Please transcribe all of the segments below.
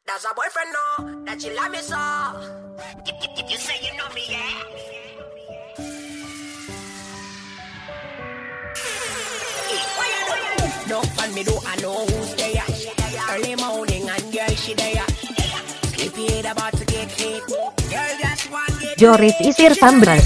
Does her boyfriend know that she love me so? You say you know me, yeah? What you do? Don't find me do, I know who's there. Early morning and girl she there. Sleepy head about to get hit. Girl just one get Joris Isir Sambral.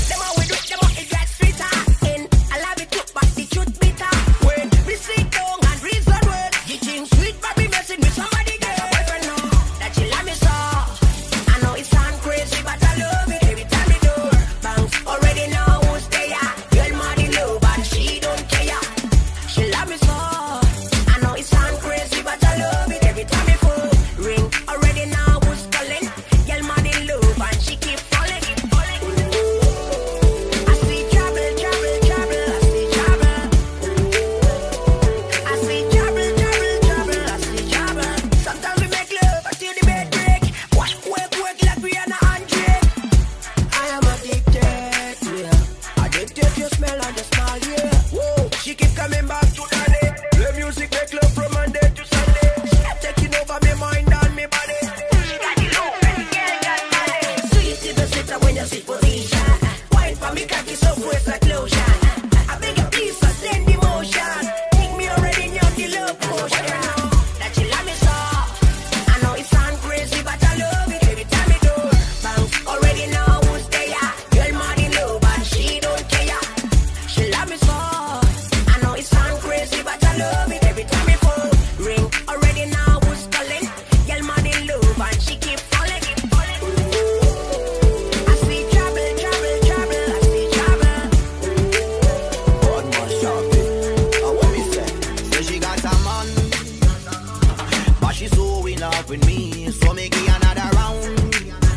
With me, so me give another round.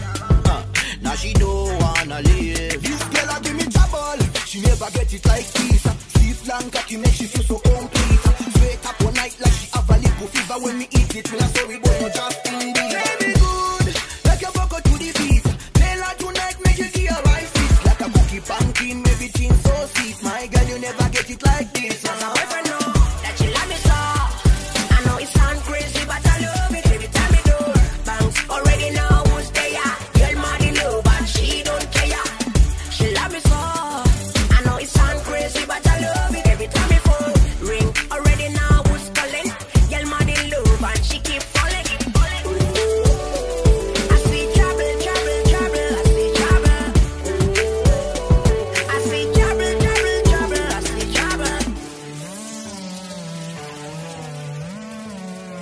She don't wanna live. This girl a give me trouble. She never get it like this. See long cocky make she feel so complete. Straight up one night like she have a little fever. When me eat it, me a sorry boy, no just in the baby good, like your buckle to the beat. Tell her tonight make you give her right feet. Like a cookie pumpkin, everything so sweet. My girl, you never get it like this. Does her boyfriend know that she love me so? I know it sound crazy, but I love it every time you do. Banks already know who's there. Girl, money low, but she don't care. She love me so. I know it sound crazy, but I love it every time you phone ring. Already know who's calling. Girl, money low, but she keep falling. I see trouble, trouble, trouble. I see trouble. I see trouble, trouble, trouble. I see trouble.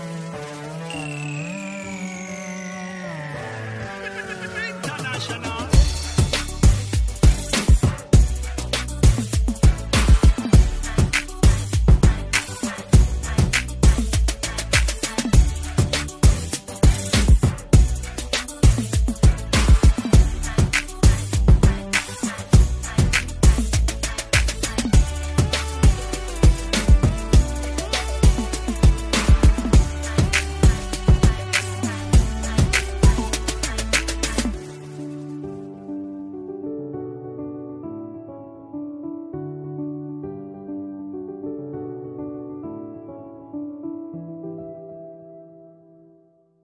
International.